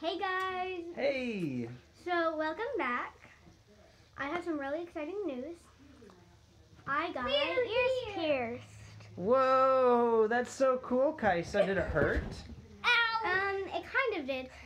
Hey guys! Hey! So, welcome back. I have some really exciting news. I got my ears pierced. Whoa, that's so cool, Kaisa. Did it hurt? It kind of did.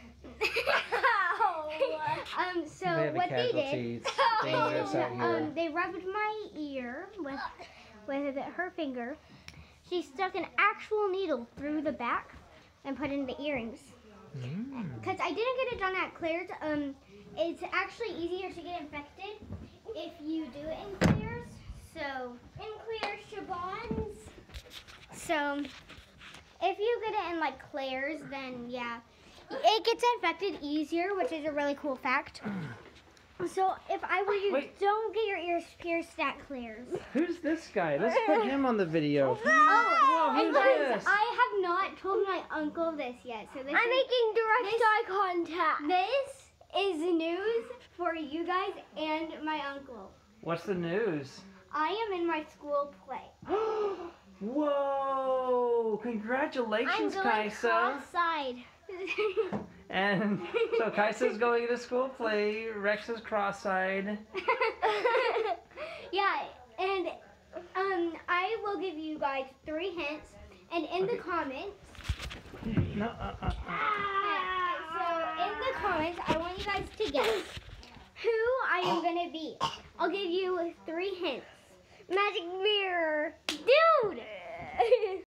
So We have what a they casualty. did, It's dangerous out here. they rubbed my ear with her finger. She stuck an actual needle through the back and put in the earrings. Because I didn't get it done at Claire's. It's actually easier to get infected if you do it in Claire's. So in Claire's Chabons. So if you get it in like Claire's, then yeah, it gets infected easier, which is a really cool fact. So if I were you, don't get your ears pierced at Claire's. Who's this guy? Let's put him on the video. Oh, Whoa, and who's guys, this? I have not told my uncle this yet. So this I'm making direct eye contact. This is news for you guys and my uncle. What's the news? I am in my school play. Whoa! Congratulations, I'm going Kaisa. cross-side. And so Kaisa's going to school play. Rex is cross-eyed. Yeah, and I will give you guys 3 hints, and in the comments. No, So in the comments, I want you guys to guess who I am gonna be. I'll give you 3 hints. Magic mirror. Dude!